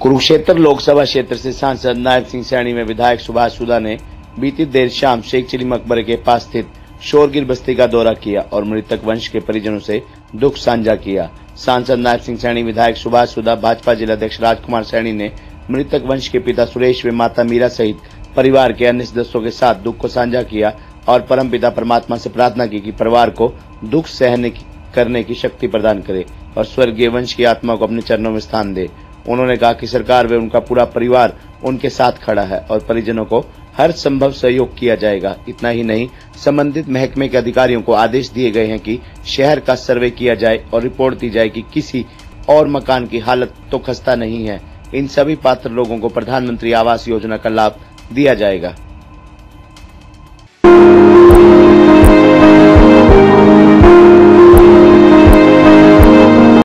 कुरुक्षेत्र लोकसभा क्षेत्र से सांसद नायब सिंह सैनी में विधायक सुभाष सुधा ने बीती देर शाम शेख चिली मकबरे के पास स्थित शोरगिल बस्ती का दौरा किया और मृतक वंश के परिजनों से दुख साझा किया। सांसद नायब सिंह सैनी, विधायक सुभाष सुधा, भाजपा जिलाध्यक्ष राजकुमार सैनी ने मृतक वंश के पिता सुरेश व माता मीरा सहित परिवार के अन्य सदस्यों के साथ दुख को साझा किया और परमपिता परमात्मा से प्रार्थना की कि परिवार को दुख सहने करने की शक्ति प्रदान करे और स्वर्गीय वंश की आत्मा को अपने चरणों में स्थान दे। उन्होंने कहा कि सरकार व उनका पूरा परिवार उनके साथ खड़ा है और परिजनों को हर संभव सहयोग किया जाएगा। इतना ही नहीं, संबंधित महकमे के अधिकारियों को आदेश दिए गए हैं कि शहर का सर्वे किया जाए और रिपोर्ट दी जाए कि किसी और मकान की हालत तो खस्ता नहीं है। इन सभी पात्र लोगों को प्रधानमंत्री आवास योजना का लाभ दिया जाएगा।